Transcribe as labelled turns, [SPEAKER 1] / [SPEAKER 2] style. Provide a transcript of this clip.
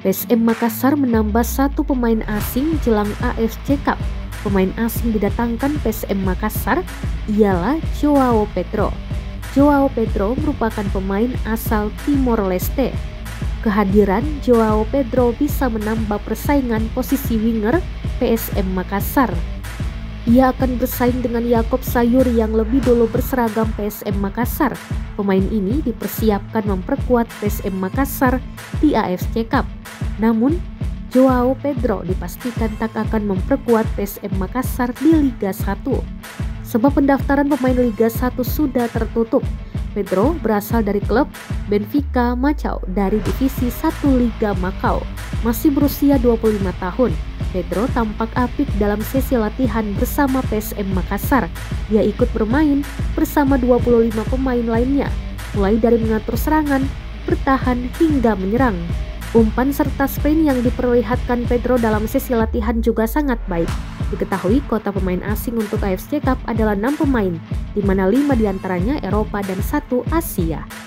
[SPEAKER 1] PSM Makassar menambah satu pemain asing jelang AFC Cup. Pemain asing didatangkan PSM Makassar ialah Joao Pedro. Joao Pedro merupakan pemain asal Timor Leste. Kehadiran Joao Pedro bisa menambah persaingan posisi winger PSM Makassar. Ia akan bersaing dengan Yakob Sayuri yang lebih dulu berseragam PSM Makassar. Pemain ini dipersiapkan memperkuat PSM Makassar di AFC Cup. Namun, Joao Pedro dipastikan tak akan memperkuat PSM Makassar di Liga 1. Sebab pendaftaran pemain Liga 1 sudah tertutup. Pedro berasal dari klub Benfica Macau dari Divisi 1 Liga Macau. Masih berusia 25 tahun. Pedro tampak apik dalam sesi latihan bersama PSM Makassar. Dia ikut bermain bersama 25 pemain lainnya, mulai dari mengatur serangan, bertahan hingga menyerang. Umpan serta sprint yang diperlihatkan Pedro dalam sesi latihan juga sangat baik. Diketahui kota pemain asing untuk AFC Cup adalah 6 pemain, di mana 5 diantaranya Eropa dan 1 Asia.